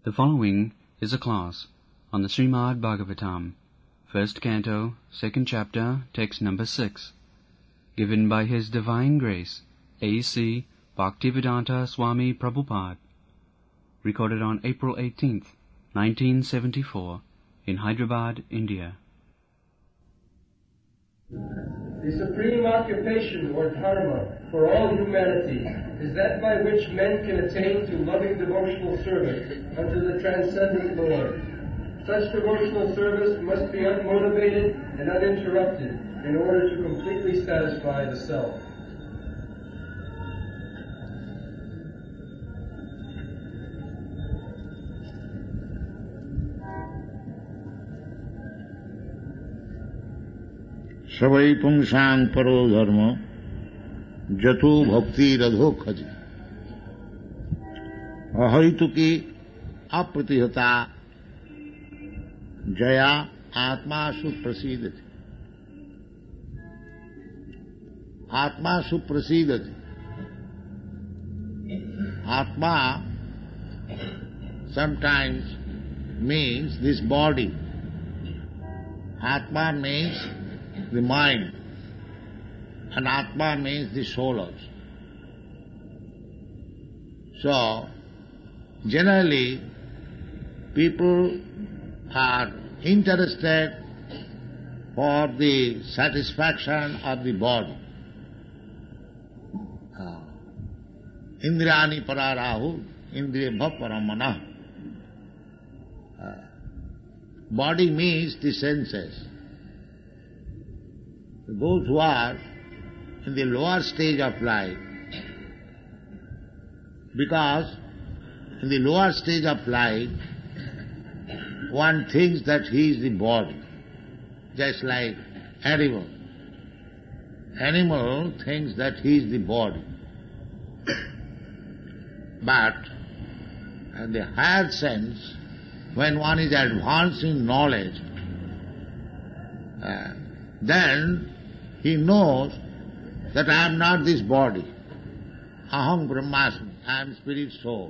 The following is a class on the Srimad Bhagavatam, first canto, second chapter, text number 6, given by His Divine Grace, A.C. Bhaktivedanta Swami Prabhupada, recorded on April 18th, 1974, in Hyderabad, India. The supreme occupation or dharma for all humanity is that by which men can attain to loving devotional service unto the transcendent Lord. Such devotional service must be unmotivated and uninterrupted in order to completely satisfy the self. सवै पुंसां परो धर्म जतो भक्ति रधो खज अहैतुकी अप्रतिहता जया आत्मासु प्रसीदति आत्मासु प्रसीदति आत्मा sometimes means this body. Atma means the mind, and Atma means the soul also. So, generally, people are interested for the satisfaction of the body. Indrani pararahu, indriyabha paramana. Body means the senses. Those who are in the lower stage of life, because in the lower stage of life, one thinks that he is the body, just like animal. Animal thinks that he is the body. But in the higher sense, when one is advanced in knowledge, then he knows that I am not this body. Aham Brahmasmi, I am spirit soul.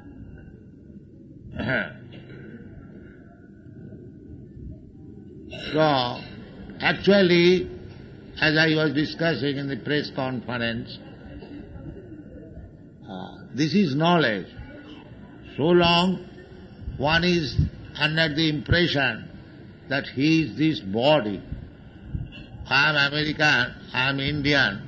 So, actually, as I was discussing in the press conference, this is knowledge. So long one is under the impression that he is this body. I am American, I am Indian,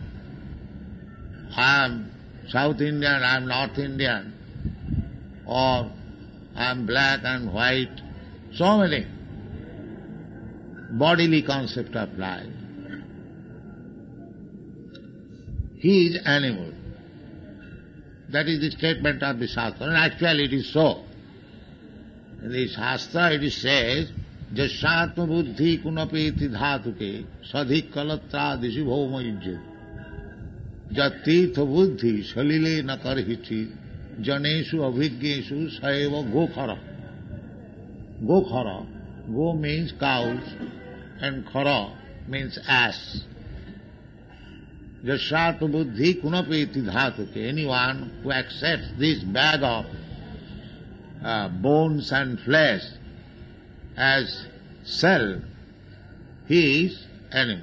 I am South Indian, I am North Indian, or I am black and white. So many bodily concept of life. He is animal. That is the statement of the Shastra, and actually it is so. In the Shastra it says, Jashatma buddhi kunapeti dhatuke sadhik kalatra disi bhoma ijjat jatirtha buddhi salile nakarhiti janeshu abhiggeshu saeva gokhara. Gokhara. Go means cows and khara means ass. Jashatma buddhi kunapeti dhatuke. Anyone who accepts this bag of bones and flesh as self, he is animal.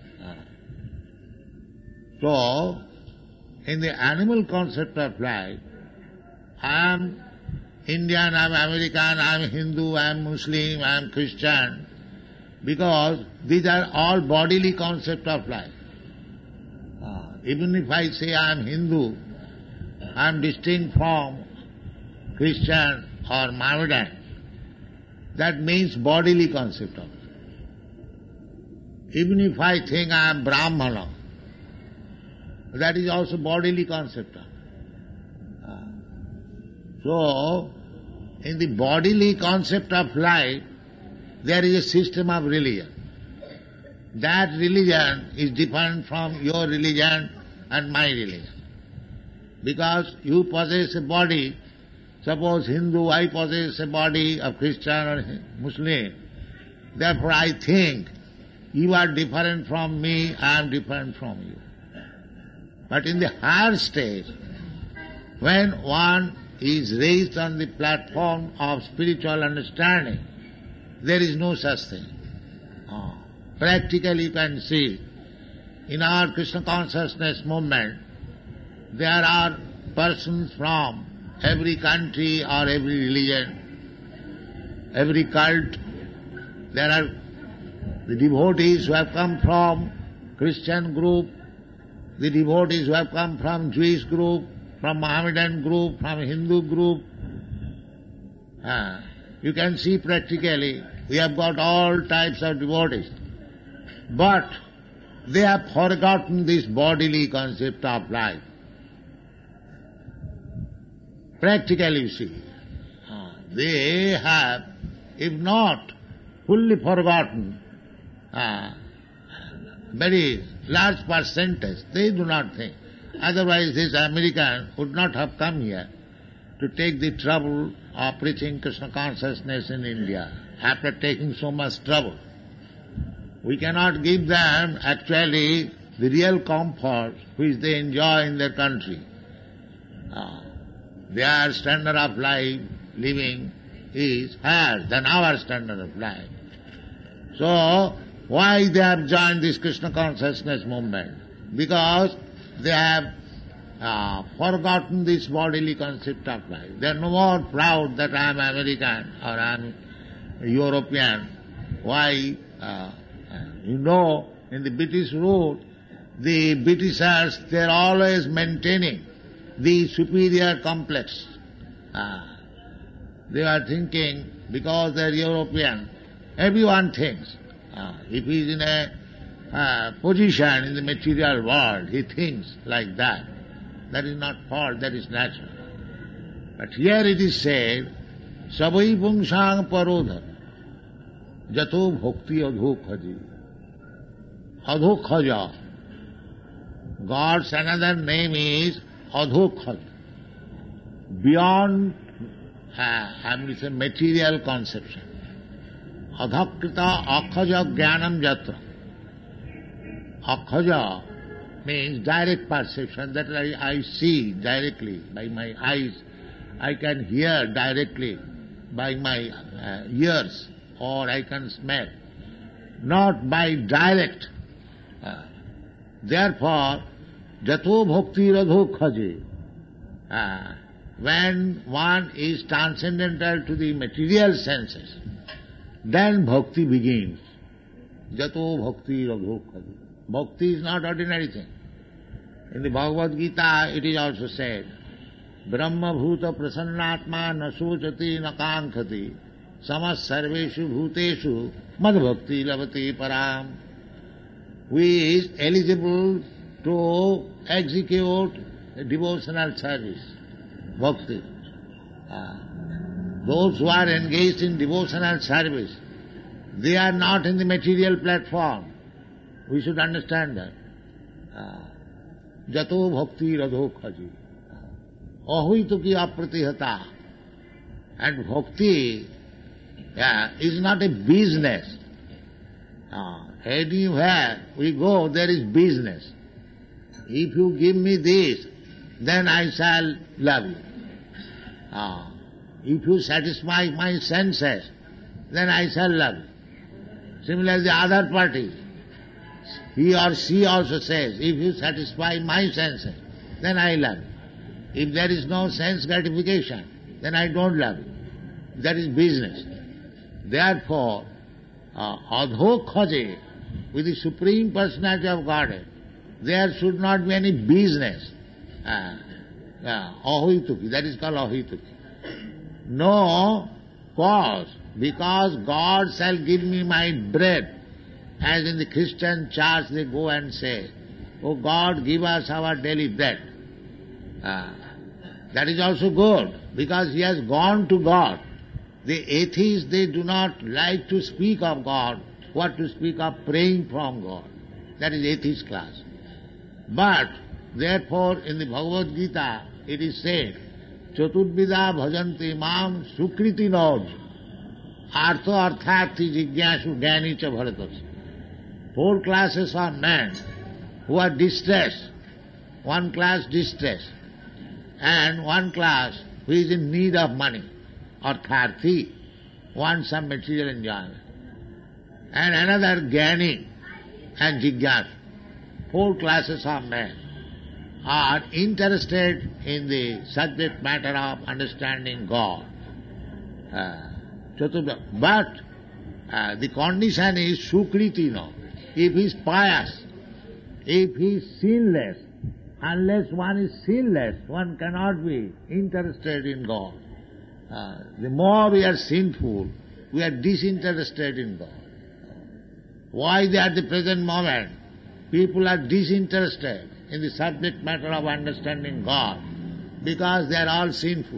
So, in the animal concept of life, I am Indian, I am American, I am Hindu, I am Muslim, I am Christian, because these are all bodily concept of life. Even if I say I am Hindu, I am distinct from Christian or Mohammedan. That means bodily concept of it. Even if I think I am Brahmana, that is also bodily concept of it. So, in the bodily concept of life, there is a system of religion. That religion is different from your religion and my religion. Because you possess a body. Suppose Hindu, I possess a body of Christian or Muslim. Therefore I think you are different from me, I am different from you. But in the higher stage, when one is raised on the platform of spiritual understanding. There is no such thing. Practically you can see, in our Krishna consciousness movement, there are persons from every country or every religion, every cult. There are the devotees who have come from Christian group, the devotees who have come from Jewish group, from Mohammedan group, from Hindu group. You can see practically we have got all types of devotees. But they have forgotten this bodily concept of life. Practically you see, they have, if not fully forgotten, very large percentage, they do not think. Otherwise this American would not have come here to take the trouble of preaching Krishna consciousness in India, after taking so much trouble. We cannot give them actually the real comfort which they enjoy in their country. Their standard of life, living, is higher than our standard of life. So, why they have joined this Krishna consciousness movement? Because they have forgotten this bodily concept of life. They are no more proud that I am American or I am European. Why? In the British rule, the Britishers, they are always maintaining the superior complex. They are thinking, because they are European, everyone thinks. If he is in a position in the material world, he thinks like that. That is not fault, that is natural. But here it is said, Savai pungsang parodha, jato bhakti adhokhaji. Adhokhaja. God's another name is Adhokhaj. Beyond material conception. Adhakrita akhaja jnanam jatra. Akhaja means direct perception, that I see directly by my eyes. I can hear directly by my ears, or I can smell. Not by direct. Therefore, jato bhakti radho khaje. When one is transcendental to the material senses, then bhakti begins. Jato bhakti radho khaje. Bhakti is not ordinary thing. In the Bhagavad Gita it is also said, Brahma bhuta prasannatma na sochati na kankhati samas sarveshu bhuteshu mad bhakti lavati param. Who is eligible to execute a devotional service, bhakti. Those who are engaged in devotional service, they are not in the material platform. We should understand that. Jato bhakti radho khaji. Ahuituki apratihata. And bhakti is not a business. Anywhere we go, there is business. If you give me this, then I shall love you. If you satisfy my senses, then I shall love you. Similarly, the other party, he or she also says, if you satisfy my senses, then I love you. If there is no sense gratification, then I don't love you. That is business. Therefore, adhokhaje, with the Supreme Personality of Godhead, there should not be any business. Ahituki, that is called ahituki. No cause, because God shall give me my bread. As in the Christian church they go and say, oh God, give us our daily bread. That is also good, because he has gone to God. The atheists, they do not like to speak of God, what to speak of praying from God. That is atheist class. But, therefore, in the Bhagavad Gita, it is said, Chaturvida bhajanti mam sukriti noj, artha arthati jigyashu gyani cha bharatas. 4 classes of men who are distressed. One class distressed, and one class who is in need of money, artharthi, wants some material enjoyment. And another Gyani and Jigyasa. 4 classes of men are interested in the subject matter of understanding God. But the condition is Sukriti no. If he is pious, if he is sinless, unless one is sinless, one cannot be interested in God. The more we are sinful, we are disinterested in God. Why at the present moment people are disinterested in the subject matter of understanding God? Because they are all sinful.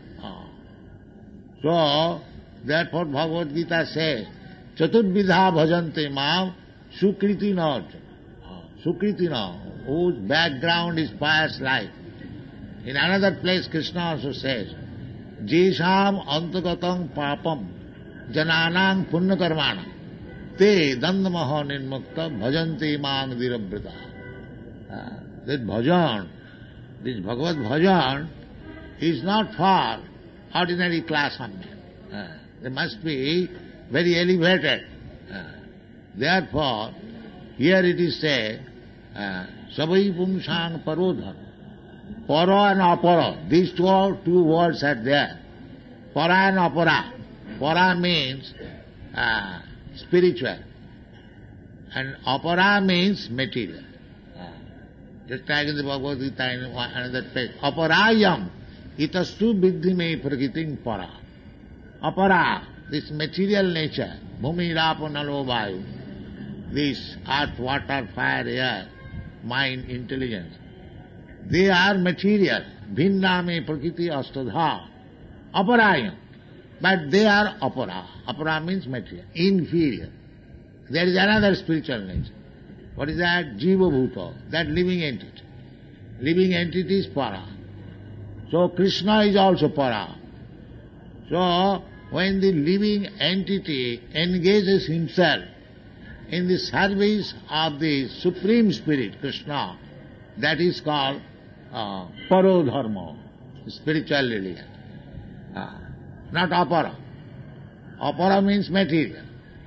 So, therefore Bhagavad Gita says, Chaturvidha bhajante mam sukriti not. Sukriti no, whose background is pious life. In another place Krishna also says, Jesham antagatam papam jananang punnakarmana te dandamaha nirmukta bhajante mang dirabrita. This bhajan, this Bhagavad bhajan is not for ordinary class of men. They must be very elevated. Therefore, here it is said, Savai Pumsang Parodham. Para and apara. These two words are there. Para and apara. Para means spiritual. And apara means material. Just like in the Bhagavad Gita in another place. Aparayam itastu viddhime prakiting para. Apara, this material nature, bhumi rapo nalo vayu, this earth, water, fire, air, mind, intelligence, they are material. Bhinname prakriti astadha. Aparayam. But they are apara. Apara means material, inferior. There is another spiritual nature. What is that? Jiva bhuta, that living entity. Living entity is para. So Krishna is also para. So when the living entity engages himself in the service of the Supreme Spirit, Krishna, that is called parodharma, spiritual religion. Not apara. Apara means material.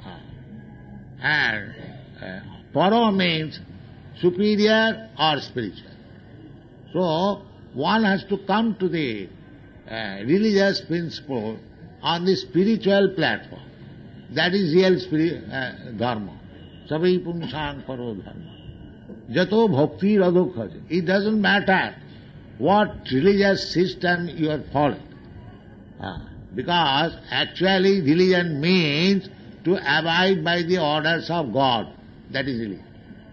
And para means superior or spiritual. So one has to come to the religious principle on the spiritual platform. That is real dharma. Savai pumsang paro dharma. Jato bhakti radokhaja. It doesn't matter what religious system you are following. Because actually religion means to abide by the orders of God. That is religion.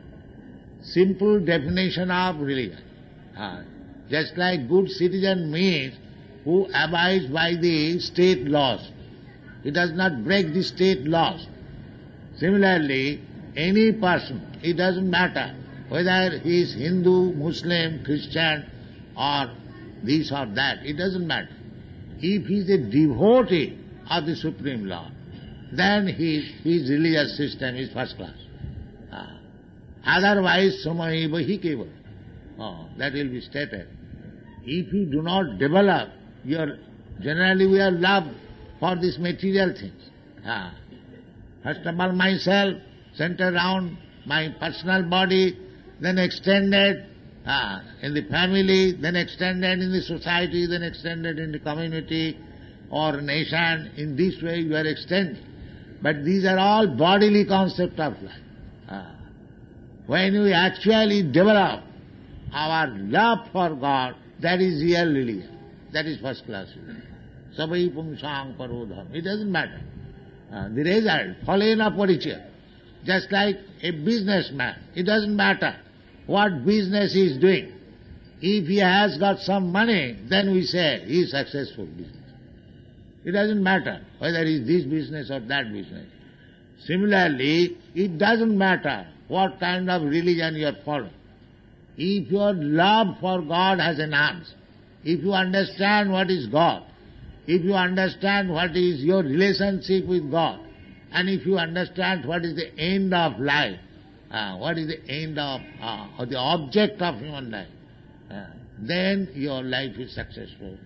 Simple definition of religion. Just like good citizen means who abides by the state laws. He does not break the state laws. Similarly, any person, it doesn't matter whether he is Hindu, Muslim, Christian or this or that, it doesn't matter. If he is a devotee of the Supreme Lord, then his religious system is first class. Otherwise, samaiva hi keval. That will be stated. If you do not develop generally we are love for these material things. First of all myself, centered around my personal body, then extended in the family, then extended in the society, then extended in the community or nation. In this way you are extended. But these are all bodily concepts of life. When we actually develop our love for God, that is real religion. That is first class religion. Savai pumsang parodham. It doesn't matter. The result, phalena parichaya. Just like a businessman, it doesn't matter what business he is doing. If he has got some money, then we say he is successful business. It doesn't matter whether it is this business or that business. Similarly, it doesn't matter what kind of religion you are following. If your love for God has enhanced, if you understand what is God, if you understand what is your relationship with God, and if you understand what is the end of life, what is the end of, or the object of human life, then your life is successful.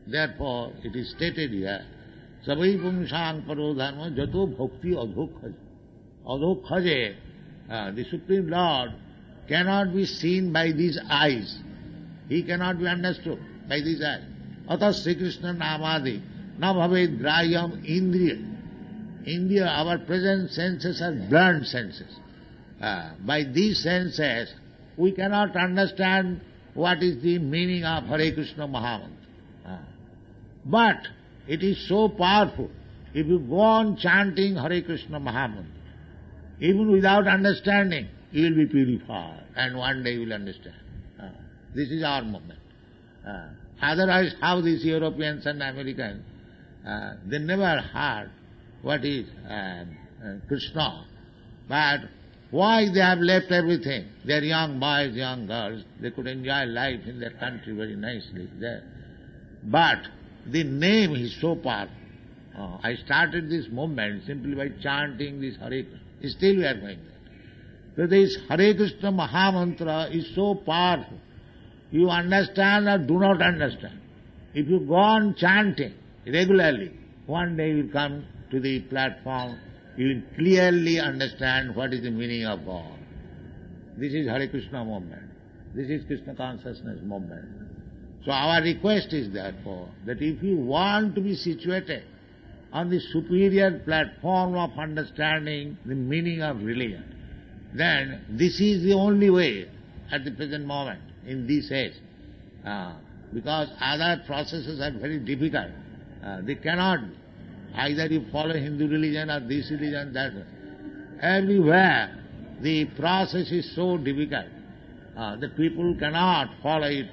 Therefore, it is stated here, Savai Pumsang Paro Dharma Jato Bhakti Adhokhaje. Adhokhaje, the Supreme Lord cannot be seen by these eyes. He cannot be understood by these eyes. Atas Sri Krishna Namadi na bhaved grayam indriya. India, our present senses are blunt senses. By these senses, we cannot understand what is the meaning of Hare Krishna Mahamantra. But it is so powerful. If you go on chanting Hare Krishna Mahamantra, even without understanding, you will be purified, and one day you will understand. This is our movement. Otherwise, how these Europeans and Americans, they never heard what is Krishna. But why they have left everything? They are young boys, young girls. They could enjoy life in their country very nicely there. But the name is so powerful. I started this movement simply by chanting this Hare Krishna. Still we are going there. So this Hare Krishna Mahamantra is so powerful. You understand or do not understand. If you go on chanting regularly, one day you will come to the platform, you will clearly understand what is the meaning of God. This is Hare Krishna movement. This is Krishna consciousness movement. So our request is therefore that if you want to be situated on the superior platform of understanding the meaning of religion, then this is the only way at the present moment, in this age. Because other processes are very difficult. They cannot, either you follow Hindu religion or this religion, that. Everywhere the process is so difficult that people cannot follow it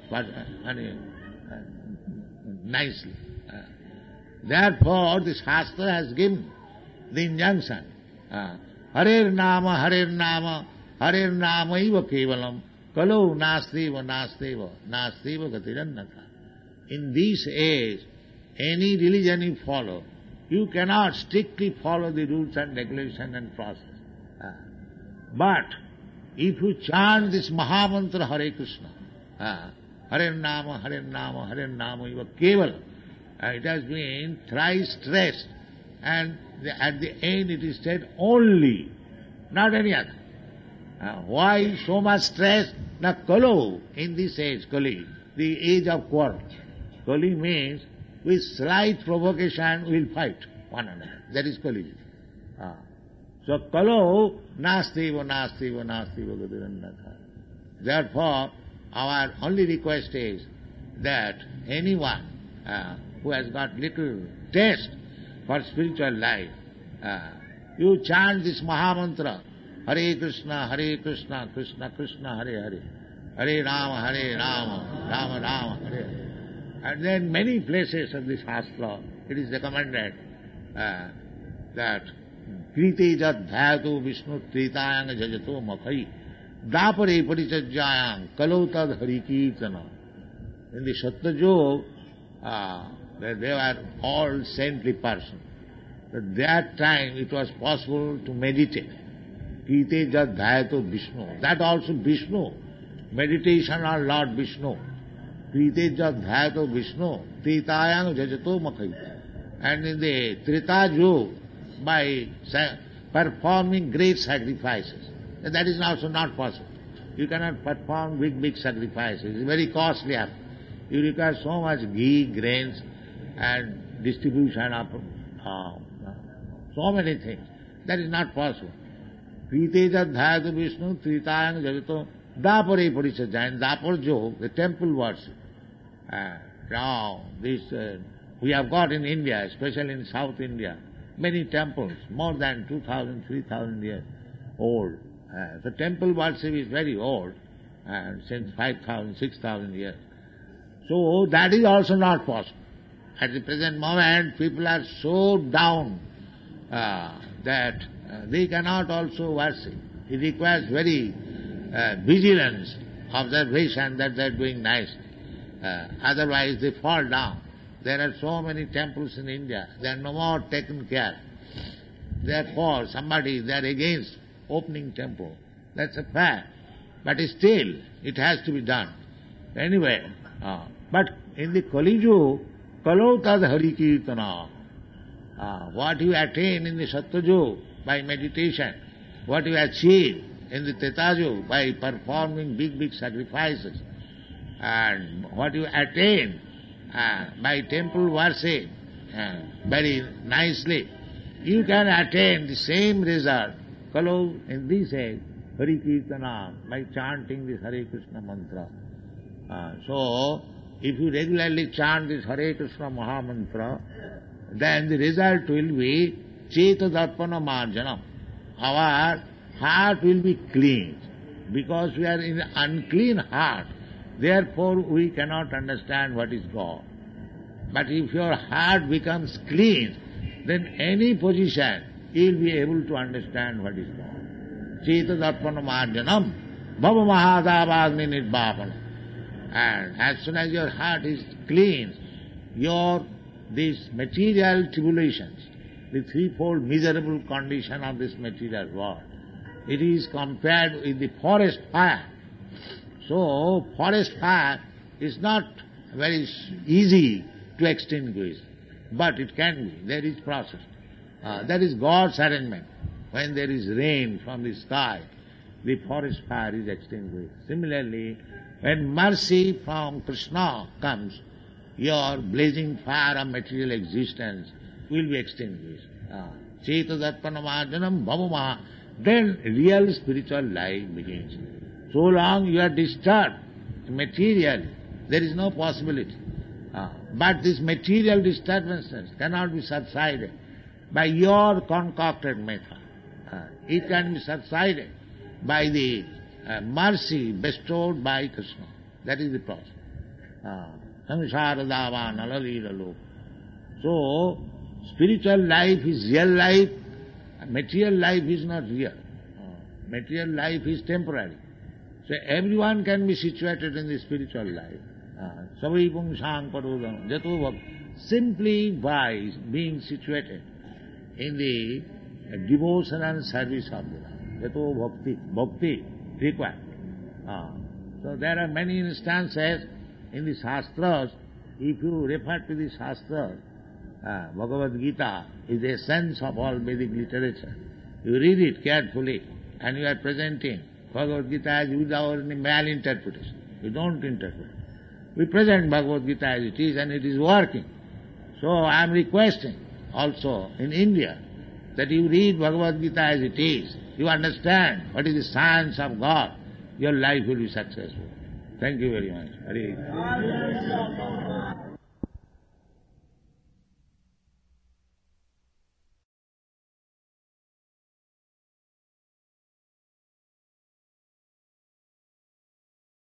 nicely. Therefore, the Shastra has given the injunction, Harer Nama, Harer Nama, Harer Nama Iva Kevalam, Kalo Nastiva, Nastiva, Nastiva Gatirannata. In this age, any religion you follow, you cannot strictly follow the rules and regulations and process. But if you chant this Mahamantra Hare Krishna, Hare Nama, Hare Nama, Hare Nama Iva Kevalam, it has been thrice stressed, and at the end it is said only, not any other. Why so much stress? Now Kalo, in this age, Kali, the age of quarrel. Kali means with slight provocation we will fight one another. That is Kali. So Kalo, Nastiva, Nastiva, Nastiva, Gadirannatha. Therefore, our only request is that anyone who has got little taste for spiritual life, you chant this Mahamantra, Hare Krishna, Krishna Krishna, Hare Hare, Hare Rama, Rama Rama, Hare Hare. And then many places of the Shastra, it is recommended that Kriti jat dhyato Vishnu tritayang jajato makhai dapare parichajayang kalotad harikirtana. In the Satyajog, they were all saintly persons. At that time it was possible to meditate. Kriti jat dhyato Vishnu. That also Vishnu. Meditation on Lord Vishnu. Kriti jat dhyato Vishnu tritayang jajato makhai. And in the Trita Yug, by performing great sacrifices. That is also not possible. You cannot perform big sacrifices. It's very costly. You require so much ghee, grains, and distribution of so many things. That is not possible. Kriteja dhayatu Vishnu tritayang jajato dapare parichajayang. Dapar jo, the temple worship. Now, this we have got in India, especially in South India, many temples, more than 2,000, 3,000 years old. The temple worship is very old, since 5,000, 6,000 years. So that is also not possible. At the present moment, people are so down that they cannot also worship. It requires very vigilance, observation that they are doing nicely. Otherwise they fall down. There are so many temples in India, they are no more taken care. Therefore, they are against opening temple. That's a fact. But still, it has to be done. Anyway, but in the Kali Yuga, Kalo tad Hari Kirtana. What you attain in the Sattva by meditation, what you achieve in the Treta by performing big sacrifices, and what you attain by temple worship very nicely, you can attain the same result. Kalo in this age, Hari Kirtana, by chanting this Hare Krishna mantra. So, if you regularly chant this Hare Krishna Maha Mantra, then the result will be Cheta Darpana Marjanam. Our heart will be cleansed. Because we are in an unclean heart, therefore we cannot understand what is God. But if your heart becomes clean, then any position you will be able to understand what is God. Cheta Darpana Marjanam, Bhava Mahadavagni Nirbhapanam. And as soon as your heart is clean, these material tribulations, the threefold miserable condition of this material world, it is compared with the forest fire. So, forest fire is not very easy to extinguish, but it can be. There is process. That is God's arrangement. When there is rain from the sky, the forest fire is extinguished. Similarly, when mercy from Krishna comes, your blazing fire of material existence will be extinguished. Cheta Darpana Marjanam Bhavamaha. Then real spiritual life begins. So long you are disturbed materially, there is no possibility. But these material disturbances cannot be subsided by your concocted method. It can be subsided by the mercy bestowed by Krishna. That is the process. Samsara dava nalalila loka. So, spiritual life is real life, material life is not real. Material life is temporary. So everyone can be situated in the spiritual life. Savai pungsang parodam jato bhakti. Simply by being situated in the devotion and service of the Lord. Jato bhakti required. So there are many instances in the Shastras. If you refer to the Shastras, Bhagavad Gita is the essence of all Vedic literature. You read it carefully and you are presenting Bhagavad Gita as without any malinterpretation. You don't interpret. We present Bhagavad Gita as it is and it is working. So I am requesting also in India that you read Bhagavad Gita as it is. You understand what is the science of God. Your life will be successful. Thank you very much. Hare Krishna.